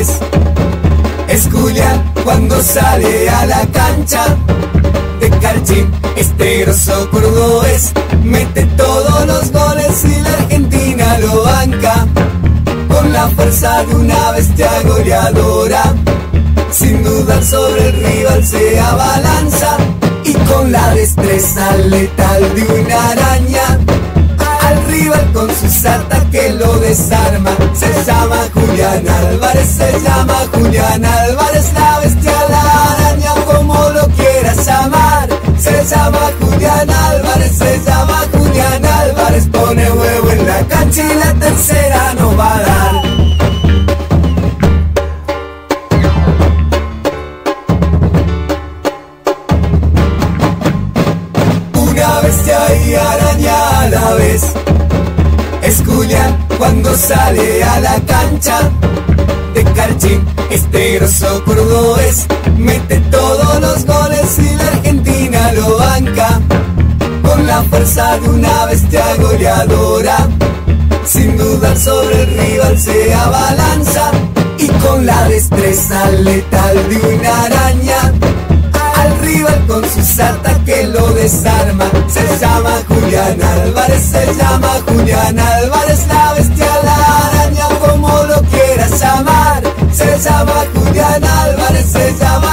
vez. Es Julián cuando sale a la cancha. De Carchín, este grosso cordobés mete todos los goles y la Argentina lo banca. Con la fuerza de una bestia goleadora, sin dudar sobre el rival se abalanza. Y con la destreza letal de una araña, al rival con sus ataques lo desarma. Se llama Julián Álvarez, se llama Julián Álvarez, la bestia, la araña, como lo quieras llamar. Se llama Julián Álvarez, se llama Julián Álvarez. Pone huevo en la cancha y la tercera no va a dar. Una bestia y araña a la vez. Es Julián cuando sale a la cancha. De Carchín, este grosso cordobés mete todos los goles y la Argentina lo banca. Con la fuerza de una bestia goleadora, sin dudar sobre el rival se abalanza. Y con la destreza letal de una araña, al rival con sus ataques lo desarma. Se llama Julián Álvarez, se llama Julián Álvarez, la bestia, la araña, como lo quieras llamar. Se llama Julián Álvarez, se llama